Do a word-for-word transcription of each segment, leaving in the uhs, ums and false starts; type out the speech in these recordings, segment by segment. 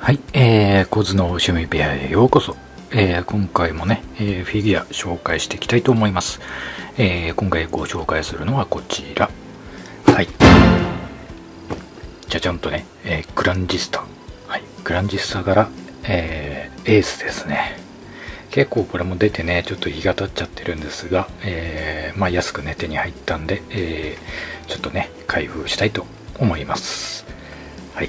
はい、えー、コズの趣味部屋へようこそ。えー、今回もね、えー、フィギュア紹介していきたいと思います。えー、今回ご紹介するのはこちら。はい。じゃじゃんとね、えー、グランジスタ。はい、グランジスタから、えー、エースですね。結構これも出てね、ちょっと日が経っちゃってるんですが、えー、まあ安くね、手に入ったんで、えー、ちょっとね、開封したいと思います。はい。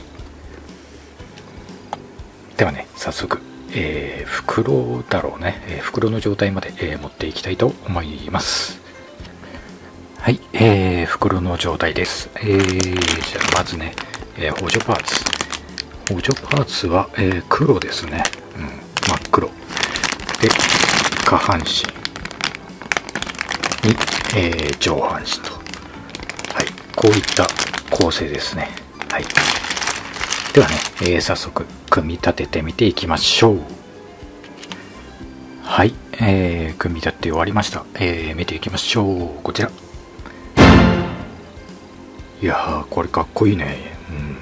ではね、早速、えー、袋だろうね、えー、袋の状態まで、えー、持っていきたいと思います。はい、えー、袋の状態です。えー、じゃあまずね、えー、補助パーツ。補助パーツは、えー、黒ですね。うん、真っ黒。で、下半身に、えー、上半身と。はい、こういった構成ですね。はい。ではね、えー、早速組み立ててみていきましょう。はい、えー、組み立て終わりました。えー、見ていきましょう。こちら。いやー、これかっこいいね。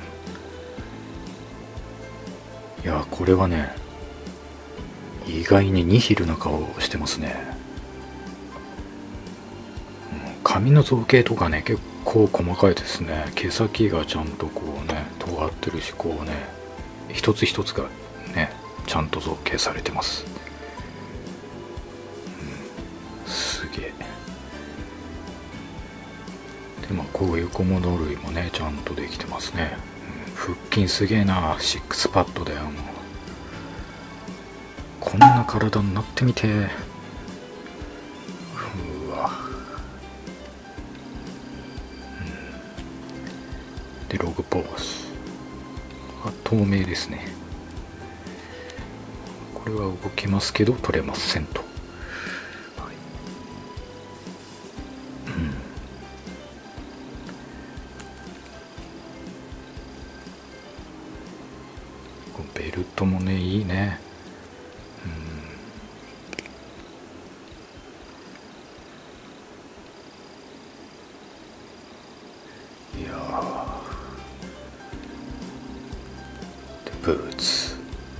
うん。いやー、これはね、意外にニヒルな顔してますね。うん、髪の造形とかね、結構細かいですね。毛先がちゃんとこうね、尖ってるし、こうね、一つ一つがね、ちゃんと造形されてます。うん、すげえ。でまあこういう小物類もね、ちゃんとできてますね。うん、腹筋すげえな。シックスパッドだよ。もうこんな体になってみて。うわ、うん、でログポーズ。透明ですね。これは動きますけど取れませんと。はい、うん、このベルトもね、いいね。うん、いやでブーツ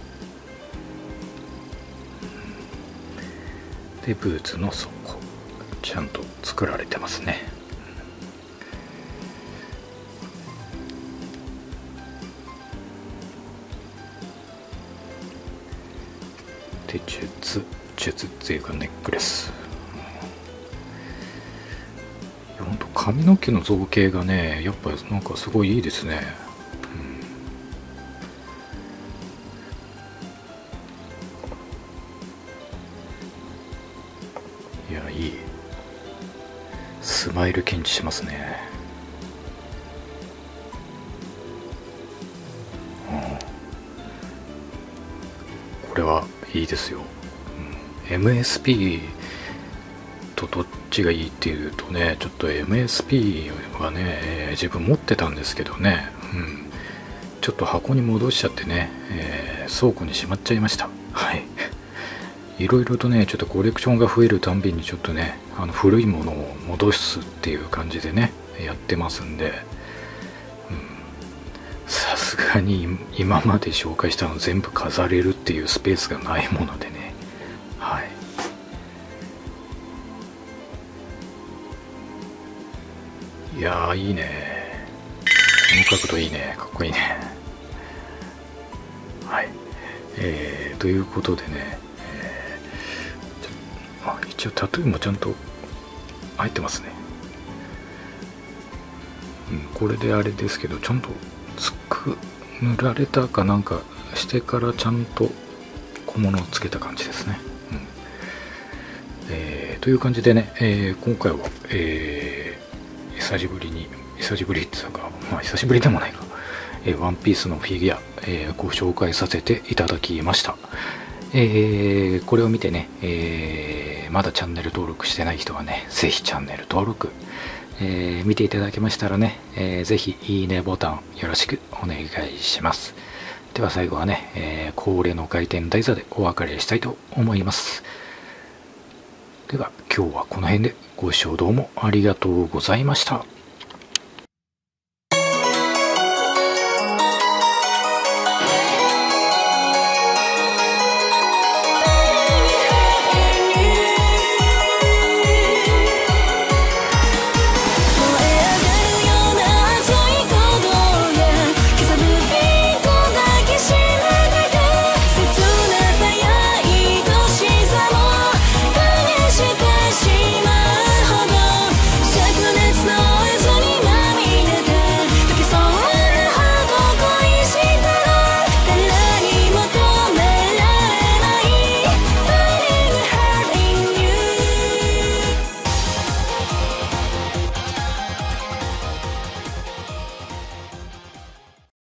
でブーツの底ちゃんと作られてますね。で術術っていうかネックレス。ほんと髪の毛の造形がね、やっぱなんかすごいいいですね。いや、いい。スマイル検知しますね。うん、これはいいですよ。うん、エムエスピー とどっちがいいっていうとね、ちょっと エムエスピー はね、えー、自分持ってたんですけどね、うん、ちょっと箱に戻しちゃってね、えー、倉庫にしまっちゃいました。はい。いろいろとね、ちょっとコレクションが増えるたんびにちょっとね、あの古いものを戻すっていう感じでね、やってますんで、さすがに今まで紹介したの全部飾れるっていうスペースがないものでね。はい。いやー、いいね。この角度いいね。かっこいいね。はい。えー、ということでね、あ、一応タトゥーもちゃんと入ってますね。うん、これであれですけど、ちゃんとつく塗られたかなんかしてからちゃんと小物をつけた感じですね。うん、えー、という感じでね、えー、今回は、えー、久しぶりに久しぶりっていうか、まあ久しぶりでもないか、えー、ワンピースのフィギュア、えー、ご紹介させていただきました。えー、これを見てね、えー、まだチャンネル登録してない人はね、ぜひチャンネル登録、えー、見ていただけましたらね、えー、ぜひいいねボタンよろしくお願いします。では最後はね、えー、恒例の回転台座でお別れしたいと思います。では今日はこの辺でご視聴どうもありがとうございました。